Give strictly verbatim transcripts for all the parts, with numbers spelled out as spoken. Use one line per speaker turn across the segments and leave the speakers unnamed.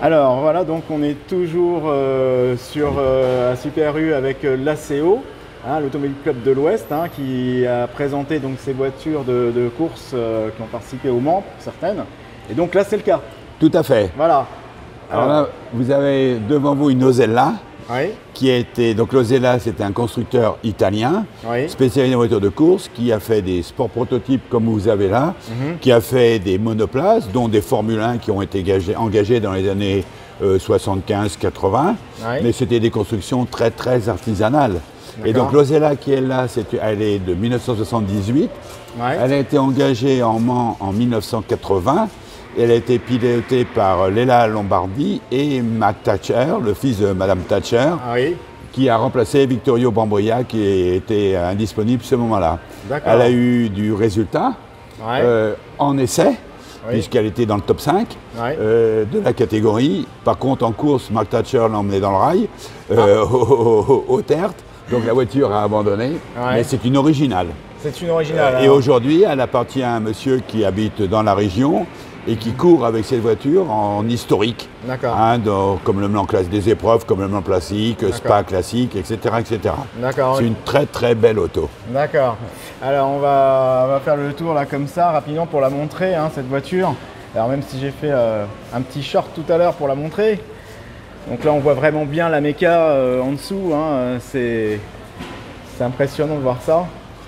Alors voilà, donc on est toujours euh, sur euh, à Super U avec euh, l'A C O, hein, l'Automobile Club de l'Ouest, hein, qui a présenté donc ces voitures de, de course euh, qui ont participé au Mans, pour certaines. Et donc là, c'est le cas.
Tout à fait.
Voilà.
Alors, Alors là, vous avez devant vous une Osella.
Oui.
Qui a été, donc l'Osella, c'était un constructeur italien,
oui.
spécialisé en voitures de course, qui a fait des sports prototypes comme vous avez là, mm-hmm. qui a fait des monoplaces, dont des Formule un qui ont été engagés, engagés dans les années euh, soixante-quinze quatre-vingts, oui. mais c'était des constructions très très artisanales. Et donc l'Osella qui est là, c'est, elle est de mille neuf cent soixante-dix-huit, ouais. elle a été engagée en Mans en mille neuf cent quatre-vingts. Elle a été pilotée par Léla Lombardi et Mac Thatcher, le fils de Madame Thatcher, ah oui. qui a remplacé Vittorio Brambilla, qui était indisponible ce moment-là. Elle a eu du résultat ouais. euh, en essai, oui. puisqu'elle était dans le top cinq ouais. euh, de la catégorie. Par contre, en course, Mac Thatcher l'a emmenée dans le rail, euh, ah. au, au, au tertre. Donc la voiture a abandonné, ouais. mais c'est une originale.
C'est une originale.
Euh, et aujourd'hui, elle appartient à un monsieur qui habite dans la région et qui court avec cette voiture en historique, hein, dans, comme le Mans classe des épreuves, comme le Mans classique, Spa classique, et cetera et cetera. C'est oui. une très très belle auto.
D'accord. Alors on va, on va faire le tour là comme ça, rapidement pour la montrer, hein, cette voiture. Alors même si j'ai fait euh, un petit short tout à l'heure pour la montrer. Donc là on voit vraiment bien la méca euh, en dessous, hein, c'est impressionnant de voir ça.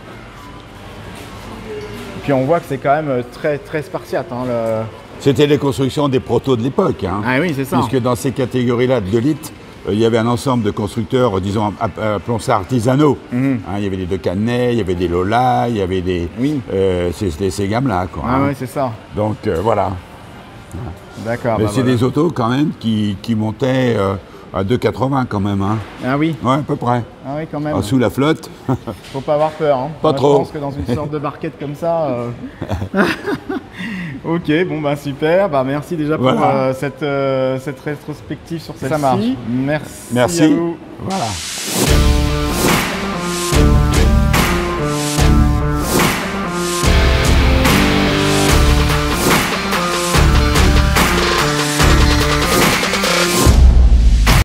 Puis on voit que c'est quand même très très spartiate. Hein, le...
C'était les constructions des protos de l'époque. Hein,
ah oui, c'est ça.
Puisque dans ces catégories-là de litres, euh, il y avait un ensemble de constructeurs, disons, appelons ça artisanaux. Mm-hmm. hein, il y avait des De Canet, il y avait des Lola, il y avait des...
Oui.
Euh, C'était ces gammes-là.
Ah hein. oui, c'est ça.
Donc euh, voilà.
D'accord.
Mais
bah
c'est
voilà.
des autos quand même qui, qui montaient euh, à deux quatre-vingts quand même. Hein.
Ah oui.
Ouais, à peu près.
Ah oui, quand même.
Ah, sous la flotte.
Faut pas avoir peur. Hein.
Pas
Moi,
trop.
Je pense que dans une sorte de barquette comme ça. Euh... ok, bon bah super. Bah merci déjà pour voilà. euh, cette, euh, cette rétrospective sur celle-ci.
Ça marche.
Merci.
Merci.
À vous.
Voilà.